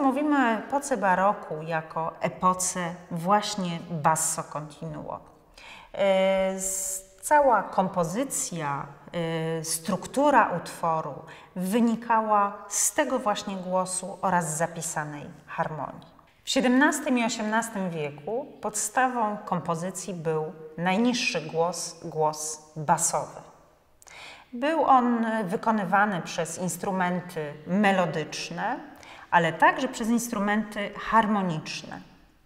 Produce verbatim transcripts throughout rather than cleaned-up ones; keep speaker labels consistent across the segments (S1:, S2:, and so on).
S1: mówimy o epoce baroku jako epoce właśnie basso continuo. Cała kompozycja, struktura utworu wynikała z tego właśnie głosu oraz zapisanej harmonii. W siedemnastym i osiemnastym wieku podstawą kompozycji był najniższy głos, głos basowy. Był on wykonywany przez instrumenty melodyczne, ale także przez instrumenty harmoniczne.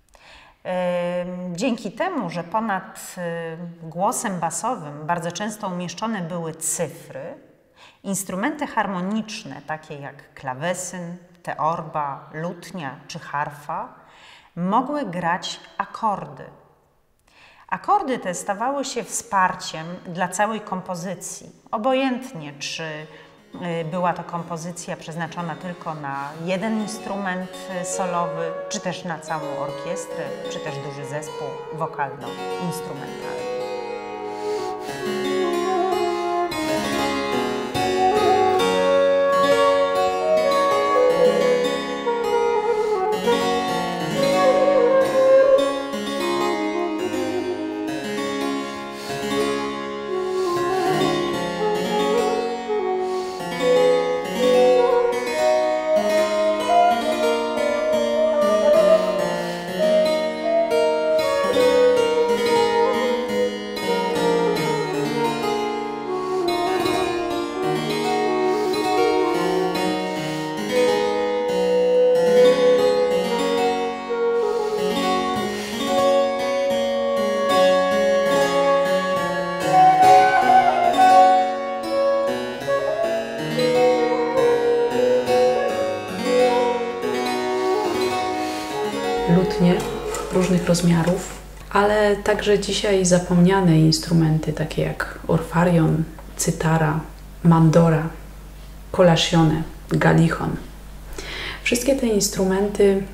S1: Dzięki temu, że ponad głosem basowym bardzo często umieszczone były cyfry, instrumenty harmoniczne, takie jak klawesyn, teorba, lutnia czy harfa, mogły grać akordy. Akordy te stawały się wsparciem dla całej kompozycji, obojętnie czy była to kompozycja przeznaczona tylko na jeden instrument solowy, czy też na całą orkiestrę, czy też duży zespół wokalno-instrumentalny.
S2: Lutnie różnych rozmiarów, ale także dzisiaj zapomniane instrumenty takie jak orfarion, cytara, mandora, colazione, gallichon. Wszystkie te instrumenty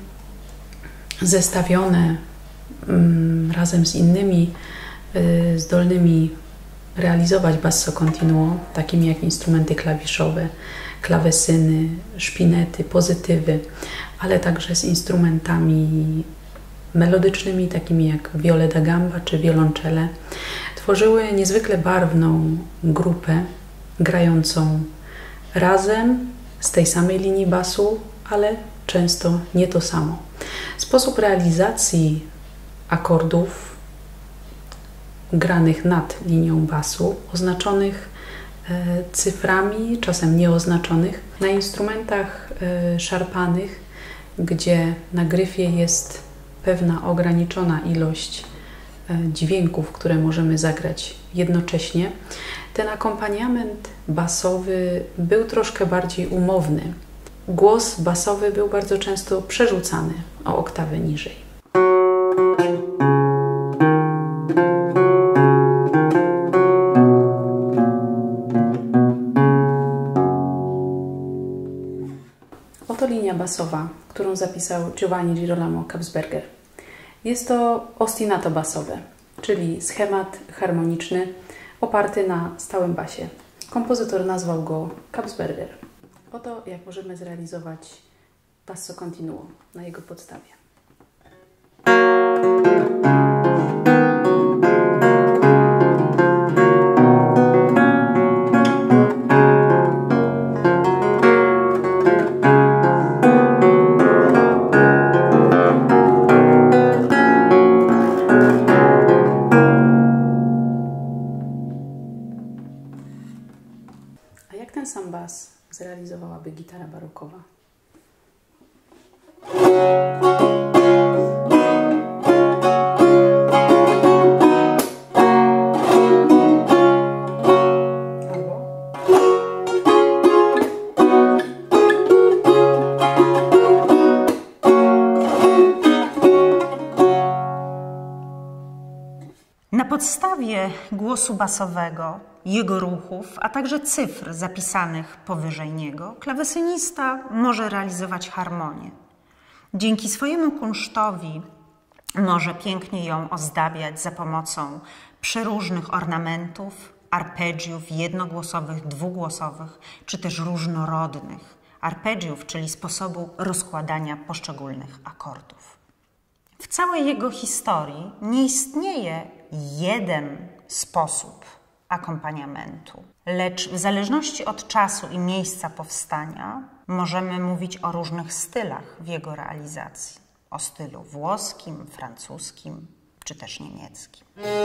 S2: zestawione mm, razem z innymi y, zdolnymi realizować basso continuo, takimi jak instrumenty klawiszowe, klawesyny, szpinety, pozytywy, ale także z instrumentami melodycznymi, takimi jak viole da gamba czy wiolonczele, tworzyły niezwykle barwną grupę grającą razem z tej samej linii basu, ale często nie to samo. Sposób realizacji akordów granych nad linią basu, oznaczonych e, cyframi, czasem nieoznaczonych, na instrumentach e, szarpanych, gdzie na gryfie jest pewna ograniczona ilość e, dźwięków, które możemy zagrać jednocześnie. Ten akompaniament basowy był troszkę bardziej umowny. Głos basowy był bardzo często przerzucany o oktawę niżej. Oto linia basowa, którą zapisał Giovanni Girolamo Kapsberger. Jest to ostinato basowe, czyli schemat harmoniczny oparty na stałym basie. Kompozytor nazwał go Kapsberger. Oto jak możemy zrealizować basso continuo na jego podstawie. A jak ten sam bas zrealizowałaby gitara barokowa?
S1: Na podstawie głosu basowego, jego ruchów, a także cyfr zapisanych powyżej niego, klawesynista może realizować harmonię. Dzięki swojemu kunsztowi może pięknie ją ozdabiać za pomocą przeróżnych ornamentów, arpeggiów jednogłosowych, dwugłosowych, czy też różnorodnych arpeggiów, czyli sposobu rozkładania poszczególnych akordów. W całej jego historii nie istnieje jeden sposób akompaniamentu, lecz w zależności od czasu i miejsca powstania możemy mówić o różnych stylach w jego realizacji. O stylu włoskim, francuskim czy też niemieckim.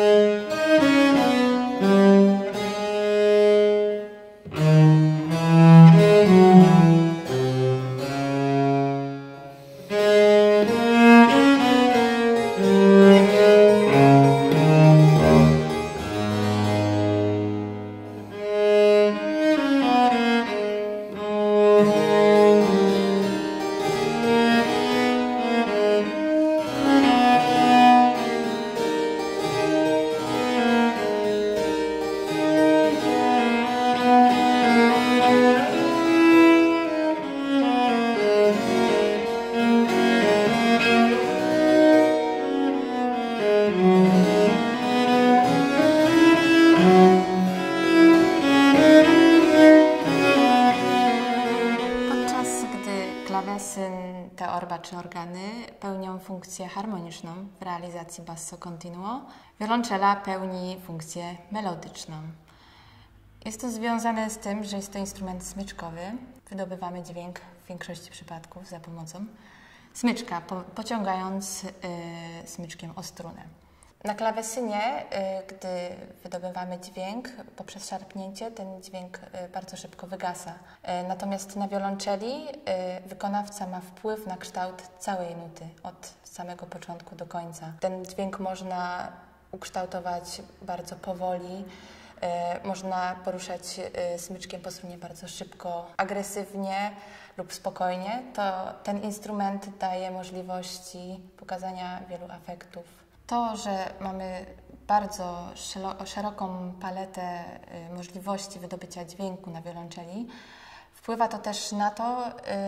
S3: Klawesyn, teorba czy organy pełnią funkcję harmoniczną w realizacji basso continuo. Wiolonczela pełni funkcję melodyczną. Jest to związane z tym, że jest to instrument smyczkowy. Wydobywamy dźwięk w większości przypadków za pomocą smyczka, po, pociągając y, smyczkiem o strunę. Na klawesynie, y, gdy wydobywamy dźwięk poprzez szarpnięcie, ten dźwięk y, bardzo szybko wygasa. Y, natomiast na wiolonczeli y, wykonawca ma wpływ na kształt całej nuty, od samego początku do końca. Ten dźwięk można ukształtować bardzo powoli, y, można poruszać y, smyczkiem po strunie bardzo szybko, agresywnie lub spokojnie. To ten instrument daje możliwości pokazania wielu afektów. To, że mamy bardzo szeroką paletę możliwości wydobycia dźwięku na wiolonczeli, wpływa to też na to,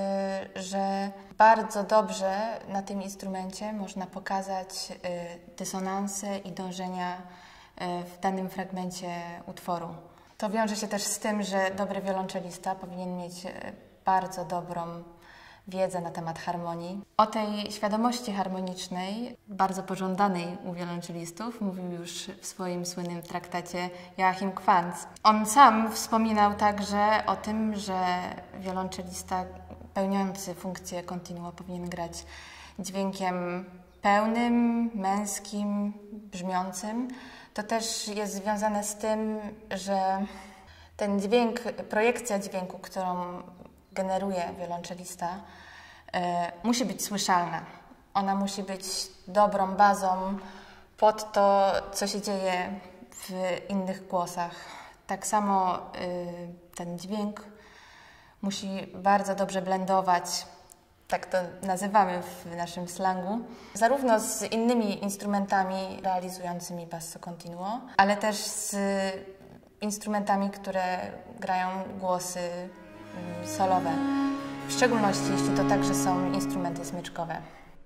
S3: że bardzo dobrze na tym instrumencie można pokazać dysonanse i dążenia w danym fragmencie utworu. To wiąże się też z tym, że dobry wiolonczelista powinien mieć bardzo dobrą wiedzę na temat harmonii. O tej świadomości harmonicznej, bardzo pożądanej u wiolonczelistów, mówił już w swoim słynnym traktacie Joachim Quantz. On sam wspominał także o tym, że wiolonczelista pełniący funkcję continuo powinien grać dźwiękiem pełnym, męskim, brzmiącym. To też jest związane z tym, że ten dźwięk, projekcja dźwięku, którą generuje wiolonczelista, e, musi być słyszalna. Ona musi być dobrą bazą pod to, co się dzieje w innych głosach. Tak samo e, ten dźwięk musi bardzo dobrze blendować, tak to nazywamy w naszym slangu, zarówno z innymi instrumentami realizującymi basso continuo, ale też z instrumentami, które grają głosy solowe, w szczególności jeśli to także są instrumenty smyczkowe.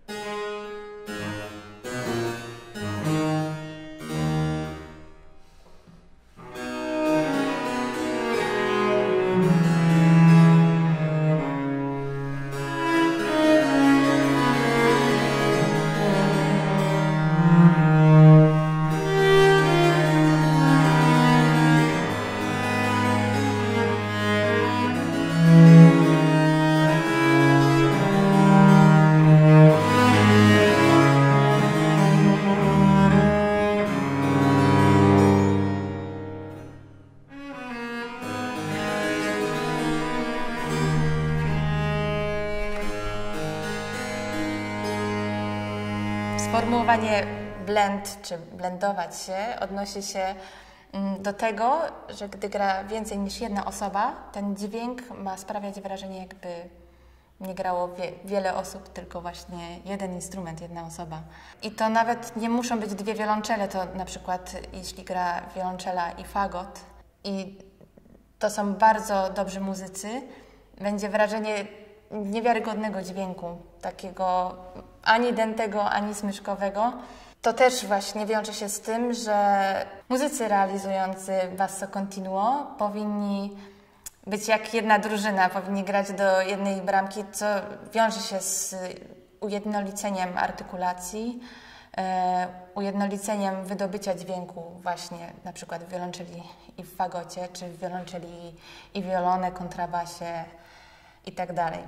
S3: Sformułowanie blend czy blendować się odnosi się do tego, że gdy gra więcej niż jedna osoba, ten dźwięk ma sprawiać wrażenie, jakby nie grało wie, wiele osób, tylko właśnie jeden instrument, jedna osoba. I to nawet nie muszą być dwie wiolonczele, to na przykład jeśli gra wiolonczela i fagot i to są bardzo dobrzy muzycy, będzie wrażenie niewiarygodnego dźwięku, takiego ani dętego, ani smyczkowego. To też właśnie wiąże się z tym, że muzycy realizujący basso continuo powinni być jak jedna drużyna, powinni grać do jednej bramki, co wiąże się z ujednoliceniem artykulacji, e, ujednoliceniem wydobycia dźwięku właśnie na przykład w wiolonczeli i w fagocie, czy w wiolonczeli i wiolonę, kontrabasie i tak dalej.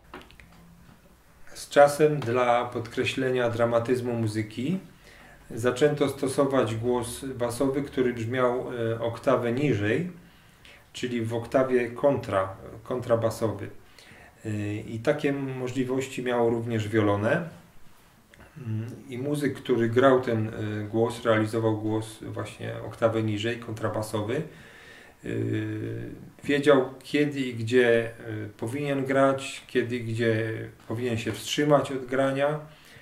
S4: Z czasem dla podkreślenia dramatyzmu muzyki zaczęto stosować głos basowy, który brzmiał e, oktawę niżej, czyli w oktawie kontra, kontrabasowy. I takie możliwości miało również wiolonę. I muzyk, który grał ten głos, realizował głos właśnie oktawę niżej, kontrabasowy, wiedział, kiedy i gdzie powinien grać, kiedy i gdzie powinien się wstrzymać od grania.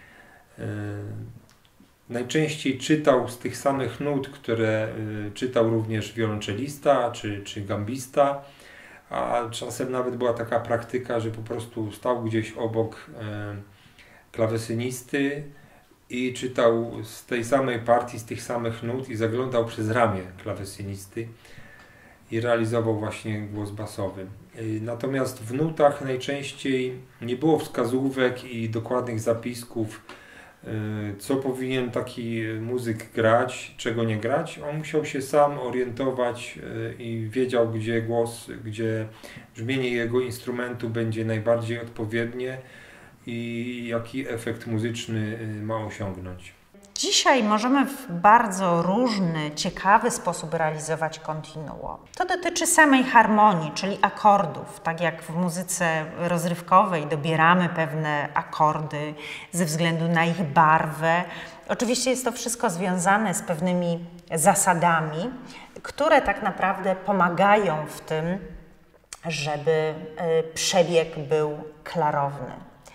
S4: Najczęściej czytał z tych samych nut, które czytał również wiolonczelista czy, czy gambista, a czasem nawet była taka praktyka, że po prostu stał gdzieś obok klawesynisty i czytał z tej samej partii, z tych samych nut i zaglądał przez ramię klawesynisty i realizował właśnie głos basowy. Natomiast w nutach najczęściej nie było wskazówek i dokładnych zapisków, co powinien taki muzyk grać, czego nie grać. On musiał się sam orientować i wiedział, gdzie głos, gdzie brzmienie jego instrumentu będzie najbardziej odpowiednie i jaki efekt muzyczny ma osiągnąć.
S1: Dzisiaj możemy w bardzo różny, ciekawy sposób realizować continuo. To dotyczy samej harmonii, czyli akordów. Tak jak w muzyce rozrywkowej dobieramy pewne akordy ze względu na ich barwę. Oczywiście jest to wszystko związane z pewnymi zasadami, które tak naprawdę pomagają w tym, żeby przebieg był klarowny.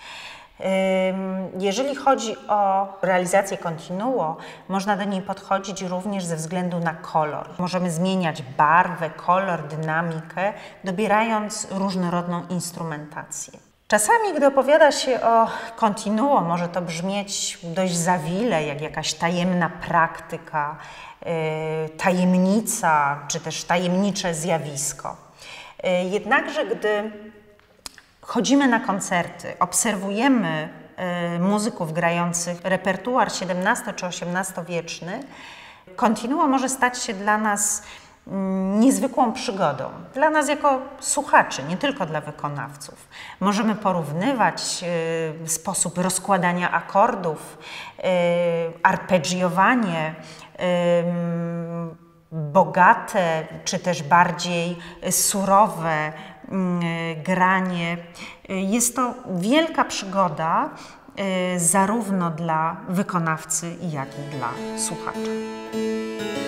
S1: Jeżeli chodzi o realizację continuo, można do niej podchodzić również ze względu na kolor. Możemy zmieniać barwę, kolor, dynamikę, dobierając różnorodną instrumentację. Czasami, gdy opowiada się o continuo, może to brzmieć dość zawile, jak jakaś tajemna praktyka, tajemnica, czy też tajemnicze zjawisko. Jednakże, gdy chodzimy na koncerty, obserwujemy y, muzyków grających repertuar siedemnasto- czy osiemnastowieczny, continuo może stać się dla nas y, niezwykłą przygodą. Dla nas jako słuchaczy, nie tylko dla wykonawców. Możemy porównywać y, sposób rozkładania akordów, y, arpeggiowanie, y, bogate czy też bardziej surowe granie. Jest to wielka przygoda zarówno dla wykonawcy, jak i dla słuchacza.